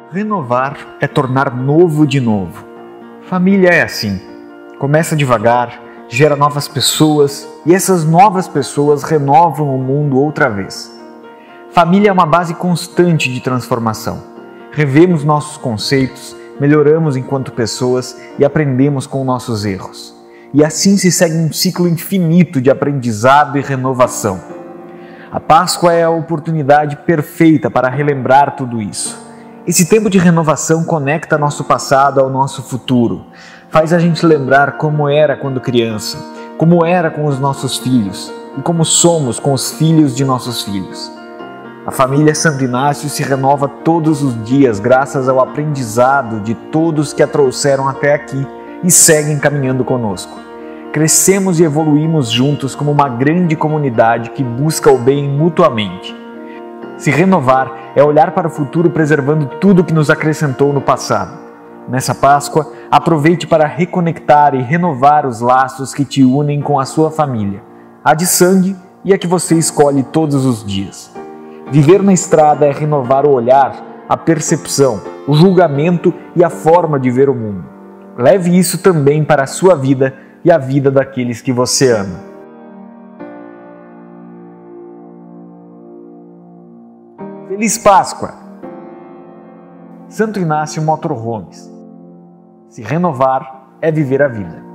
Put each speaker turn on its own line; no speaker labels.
Renovar é tornar novo de novo. Família é assim. Começa devagar, gera novas pessoas e essas novas pessoas renovam o mundo outra vez. Família é uma base constante de transformação. Revemos nossos conceitos, melhoramos enquanto pessoas e aprendemos com nossos erros. E assim se segue um ciclo infinito de aprendizado e renovação. A Páscoa é a oportunidade perfeita para relembrar tudo isso. Esse tempo de renovação conecta nosso passado ao nosso futuro. Faz a gente lembrar como era quando criança, como era com os nossos filhos e como somos com os filhos de nossos filhos. A família Santo Inácio se renova todos os dias graças ao aprendizado de todos que a trouxeram até aqui e seguem caminhando conosco. Crescemos e evoluímos juntos como uma grande comunidade que busca o bem mutuamente. Se renovar é olhar para o futuro preservando tudo que nos acrescentou no passado. Nessa Páscoa, aproveite para reconectar e renovar os laços que te unem com a sua família, a de sangue e a que você escolhe todos os dias. Viver na estrada é renovar o olhar, a percepção, o julgamento e a forma de ver o mundo. Leve isso também para a sua vida e a vida daqueles que você ama. Feliz Páscoa! Santo Inácio Motorhomes. Se renovar é viver a vida.